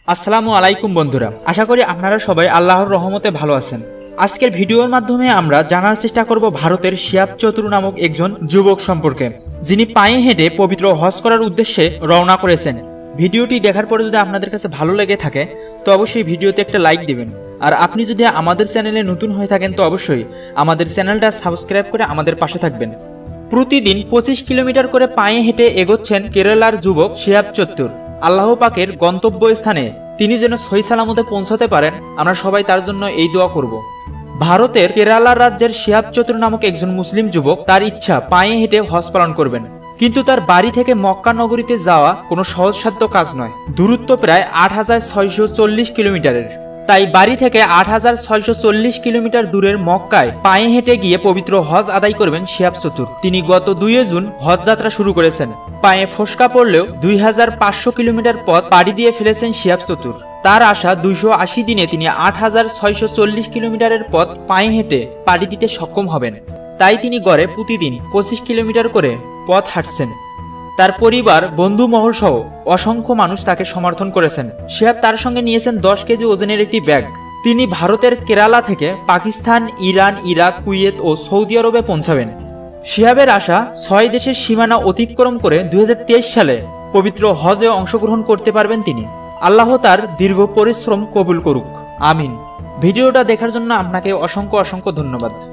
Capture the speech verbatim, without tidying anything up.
আসসালামু আলাইকুম বন্ধুরা, আশা করি আপনারা সবাই আল্লাহর রহমতে ভালো আছেন। আজকের ভিডিওর মাধ্যমে আমরা জানার চেষ্টা করব ভারতের শিহাব চতুর নামক একজন যুবক সম্পর্কে, যিনি পায়ে হেঁটে পবিত্র হজ করার উদ্দেশ্যে রওনা করেছেন। ভিডিওটি দেখার পরে যদি আপনাদের কাছে ভালো লেগে থাকে তো অবশ্যই ভিডিওতে একটা লাইক দিবেন। আর আপনি যদি আমাদের চ্যানেলে নতুন হয়ে থাকেন তো অবশ্যই আমাদের চ্যানেলটা সাবস্ক্রাইব করে আমাদের পাশে থাকবেন। প্রতিদিন পঁচিশ কিলোমিটার করে পায়ে হেঁটে এগোচ্ছেন কেরালার যুবক শিহাব চতুর। আল্লাহ পাকের গন্তব্য স্থানে তিনি যেন সহি সালামতে পৌঁছাতে পারেন, আমরা সবাই তার জন্য এই দোয়া করব। ভারতের কেরালা রাজ্যের শিহাব চতুর নামক একজন মুসলিম যুবক তার ইচ্ছা পায়ে হেঁটে হজ পালন করবেন, কিন্তু তার বাড়ি থেকে মক্কা নগরীতে যাওয়া কোনো সহজসাধ্য কাজ নয়। দূরত্ব প্রায় আট হাজার ছয়শো চল্লিশ কিলোমিটারের। তাই বাড়ি থেকে আট হাজার ছয়শো চল্লিশ কিলোমিটার দূরের মক্কায় পায়ে হেঁটে গিয়ে পবিত্র হজ আদায় করবেন শিহাব চতুর। তিনি গত দুই জুন হজ যাত্রা শুরু করেছেন। পায়ে ফোসকা পড়লেও দুই হাজার পাঁচশো কিলোমিটার পথ পাড়ি দিয়ে ফেলেছেন শিহাব চতুর। তার আশা দুইশো আশি দিনে তিনি আট হাজার ছয়শো চল্লিশ কিলোমিটারের পথ পায়ে হেঁটে পাড়ি দিতে সক্ষম হবেন। তাই তিনি গড়ে প্রতিদিন পঁচিশ কিলোমিটার করে পথ হাঁটছেন। তার পরিবার, বন্ধু মহল সহ অসংখ্য মানুষ তাকে সমর্থন করেছেন। শিহাব তার সঙ্গে নিয়েছেন দশ কেজি ওজনের একটি ব্যাগ। তিনি ভারতের কেরালা থেকে পাকিস্তান, ইরান, ইরাক, কুয়েত ও সৌদি আরবে পৌঁছাবেন। শিহাবের আশা ছয় দেশের সীমানা অতিক্রম করে দুই হাজার তেইশ সালে পবিত্র হজে অংশগ্রহণ করতে পারবেন তিনি। আল্লাহ তার দীর্ঘ পরিশ্রম কবুল করুক, আমিন। ভিডিওটা দেখার জন্য আপনাকে অসংখ্য অসংখ্য ধন্যবাদ।